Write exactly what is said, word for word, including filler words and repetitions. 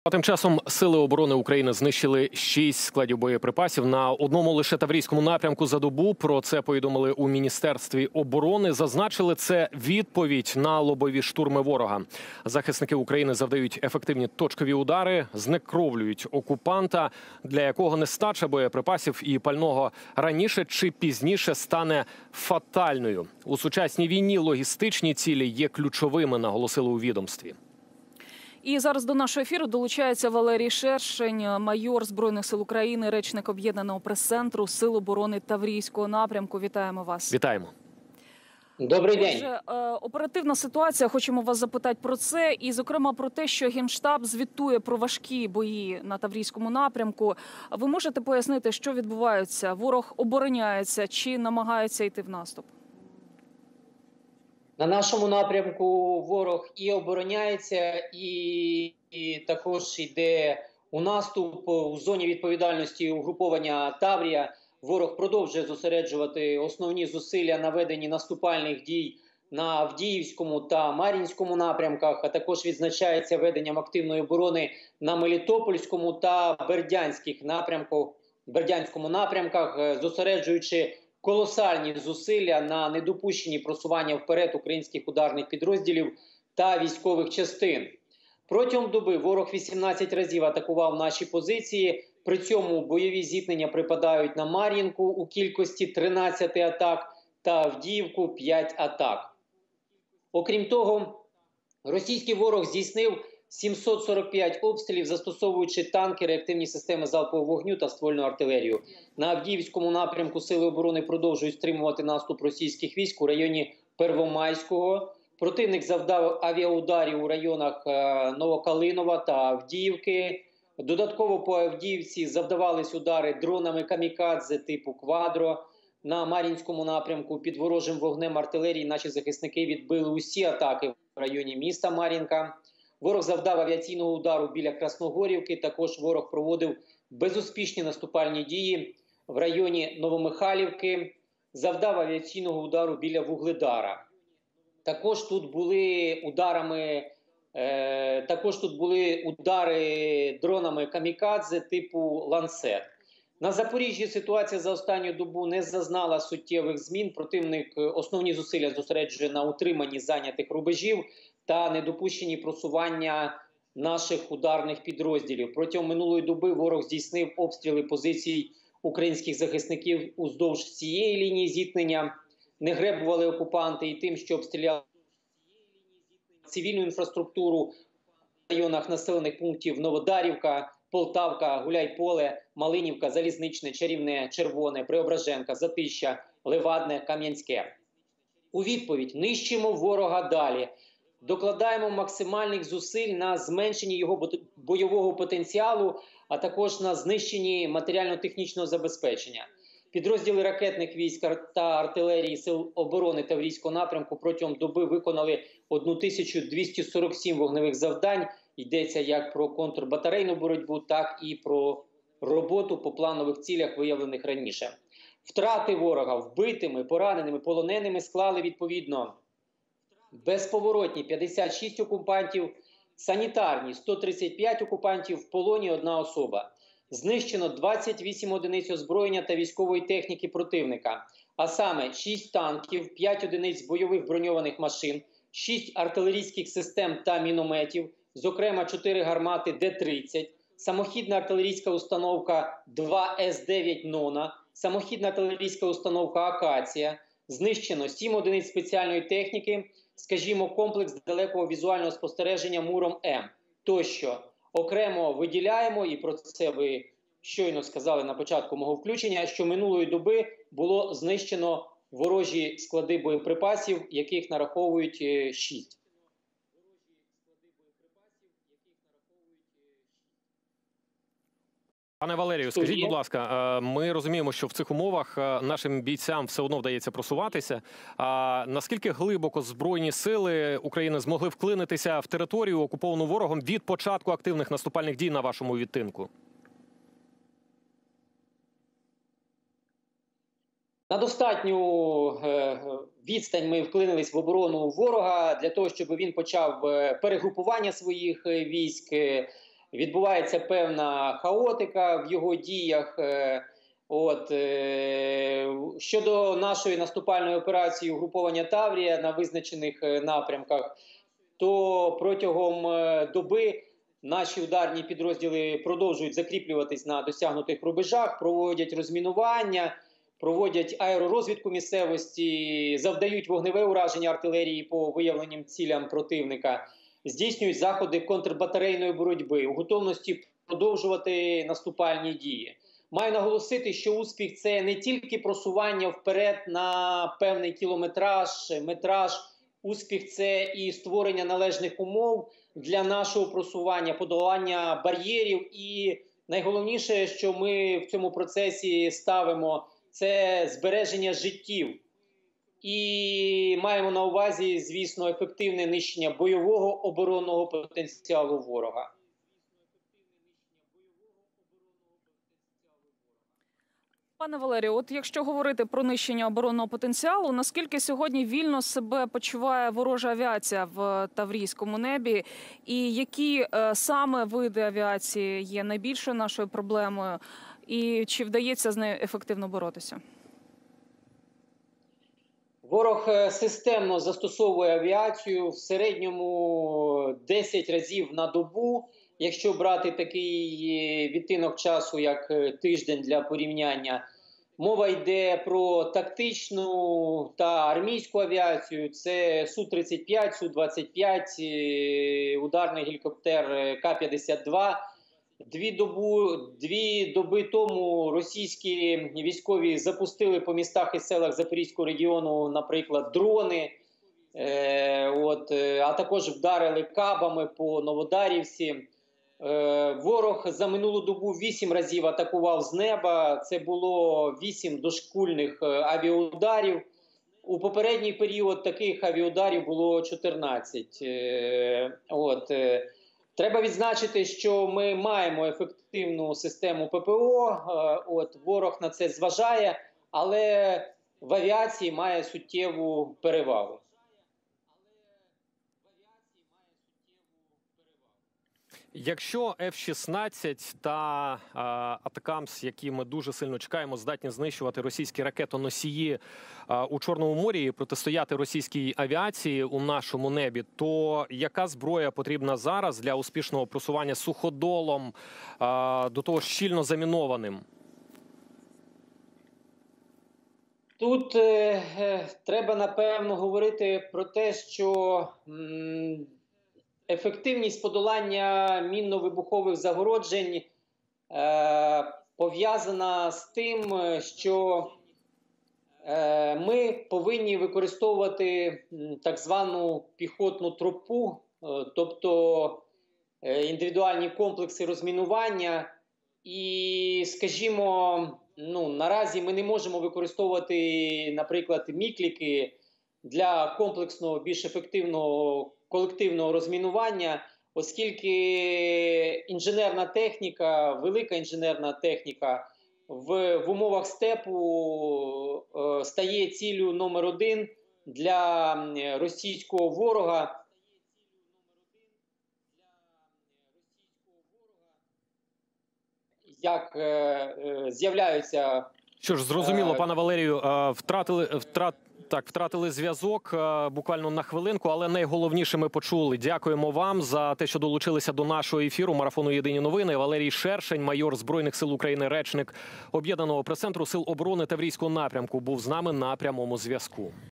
А тим часом Сили оборони України знищили шість складів боєприпасів на одному лише Таврійському напрямку за добу. Про це повідомили у Міністерстві оборони. Зазначили, це відповідь на лобові штурми ворога. Захисники України завдають ефективні точкові удари, знекровлюють окупанта, для якого нестача боєприпасів і пального раніше чи пізніше стане фатальною. У сучасній війні логістичні цілі є ключовими, наголосили у відомстві. І зараз до нашого ефіру долучається Валерій Шершень, майор Збройних сил України, речник Об'єднаного прес-центру Сил оборони Таврійського напрямку. Вітаємо вас. Вітаємо. Добрий день. Отже, оперативна ситуація, хочемо вас запитати про це. І, зокрема, про те, що Генштаб звітує про важкі бої на Таврійському напрямку. Ви можете пояснити, що відбувається? Ворог обороняється чи намагається йти в наступ? На нашому напрямку ворог і обороняється, і, і також йде у наступ. У зоні відповідальності угруповання Таврія ворог продовжує зосереджувати основні зусилля на веденні наступальних дій на Авдіївському та Мар'їнському напрямках, а також відзначається веденням активної оборони на Мелітопольському та Бердянських напрямках, Бердянському напрямках, зосереджуючи колосальні зусилля на недопущенні просування вперед українських ударних підрозділів та військових частин. Протягом доби ворог вісімнадцять разів атакував наші позиції, при цьому бойові зіткнення припадають на Мар'їнку у кількості тринадцять атак та Авдіївку п'ять атак. Окрім того, російський ворог здійснив сімсот сорок п'ять обстрілів, застосовуючи танки, реактивні системи залпового вогню та ствольну артилерію. На Авдіївському напрямку Сили оборони продовжують стримувати наступ російських військ у районі Первомайського. Противник завдав авіаударів у районах Новокалинова та Авдіївки. Додатково по Авдіївці завдавались удари дронами камікадзе типу «Квадро». На Мар'їнському напрямку під ворожим вогнем артилерії наші захисники відбили усі атаки в районі міста Мар'їнка. Ворог завдав авіаційного удару біля Красногорівки, також ворог проводив безуспішні наступальні дії в районі Новомихайлівки, завдав авіаційного удару біля Вугледара. Також тут були ударами, е, також тут були удари дронами камікадзе типу «Ланцет». На Запоріжжі ситуація за останню добу не зазнала суттєвих змін. Противник основні зусилля зосереджує на утриманні зайнятих рубежів та недопущенні просування наших ударних підрозділів. Протягом минулої доби ворог здійснив обстріли позицій українських захисників уздовж цієї лінії зіткнення. Не гребували окупанти і тим, що обстріляли цивільну інфраструктуру в районах населених пунктів Новодарівка, Полтавка, Гуляйполе, Малинівка, Залізничне, Чарівне, Червоне, Преображенка, Затища, Левадне, Кам'янське. У відповідь: нищимо ворога далі. Докладаємо максимальних зусиль на зменшенні його бойового потенціалу, а також на знищенні матеріально-технічного забезпечення. Підрозділи ракетних військ та артилерії Сил оборони Таврійського напрямку протягом доби виконали тисячу двісті сорок сім вогневих завдань. Йдеться як про контрбатарейну боротьбу, так і про роботу по планових цілях, виявлених раніше. Втрати ворога вбитими, пораненими, полоненими склали відповідно: безповоротні – п'ятдесят шість окупантів, санітарні – сто тридцять п'ять окупантів, в полоні – одна особа. Знищено двадцять вісім одиниць озброєння та військової техніки противника, а саме шість танків, п'ять одиниць бойових броньованих машин, шість артилерійських систем та мінометів, зокрема чотири гармати Д тридцять, самохідна артилерійська установка два С дев'ять «Нона», самохідна артилерійська установка «Акація», знищено сім одиниць спеціальної техніки, скажімо, комплекс далекого візуального спостереження «Муром-М» тощо. Окремо виділяємо, і про це ви щойно сказали на початку мого включення, що минулої доби було знищено ворожі склади боєприпасів, яких нараховують шість. Пане Валерію, скажіть, будь ласка, ми розуміємо, що в цих умовах нашим бійцям все одно вдається просуватися. А наскільки глибоко Збройні сили України змогли вклинитися в територію, окуповану ворогом, від початку активних наступальних дій на вашому відтинку? На достатню відстань ми вклинились в оборону ворога для того, щоб він почав перегрупування своїх військ, відбувається певна хаотика в його діях. От, щодо нашої наступальної операції угруповання Таврія на визначених напрямках, то протягом доби наші ударні підрозділи продовжують закріплюватись на досягнутих рубежах, проводять розмінування, проводять аеророзвідку місцевості, завдають вогневе ураження артилерії по виявленим цілям противника, здійснюють заходи контрбатарейної боротьби, у готовності продовжувати наступальні дії. Маю наголосити, що успіх – це не тільки просування вперед на певний кілометраж, метраж. Успіх – це і створення належних умов для нашого просування, подолання бар'єрів. І найголовніше, що ми в цьому процесі ставимо – це збереження життів. І маємо на увазі, звісно, ефективне нищення бойового оборонного потенціалу ворога. Пане Валерію, от якщо говорити про нищення оборонного потенціалу, наскільки сьогодні вільно себе почуває ворожа авіація в таврійському небі? І які е, саме види авіації є найбільшою нашою проблемою? І чи вдається з нею ефективно боротися? Ворог системно застосовує авіацію в середньому десять разів на добу. Якщо брати такий відтинок часу, як тиждень для порівняння, мова йде про тактичну та армійську авіацію. Це Су тридцять п'ять, Су двадцять п'ять, ударний гелікоптер Ка п'ятдесят два. Дві, добу, дві доби тому російські військові запустили по містах і селах Запорізького регіону, наприклад, дрони, е, от, а також вдарили кабами по Новодарівці. Е, ворог за минулу добу вісім разів атакував з неба, це було вісім дошкульних авіаударів. У попередній період таких авіаударів було чотирнадцять. Е, от, е, Треба відзначити, що ми маємо ефективну систему Пе Пе О, от, ворог на це зважає, але в авіації має суттєву перевагу. Якщо Еф шістнадцять та Атакамс, які ми дуже сильно чекаємо, здатні знищувати російські ракетоносії а, у Чорному морі і протистояти російській авіації у нашому небі, то яка зброя потрібна зараз для успішного просування суходолом, а, до того щільно замінованим? Тут е, е, треба, напевно, говорити про те, що м, ефективність подолання мінно-вибухових загороджень е, пов'язана з тим, що е, ми повинні використовувати так звану піхотну тропу, е, тобто е, індивідуальні комплекси розмінування. І, скажімо, ну, наразі ми не можемо використовувати, наприклад, мікліки для комплексного, більш ефективного колективного розмінування, оскільки інженерна техніка, велика інженерна техніка в, в умовах степу е, стає ціллю номер один для російського ворога. Як е, е, з'являються... Що ж, зрозуміло, пане Валерію, втратили, втрат, так, втратили зв'язок буквально на хвилинку, але найголовніше ми почули. Дякуємо вам за те, що долучилися до нашого ефіру марафону «Єдині новини». Валерій Шершень, майор Збройних сил України, речник Об'єднаного прес-центру Сил оборони Таврійського напрямку, був з нами на прямому зв'язку.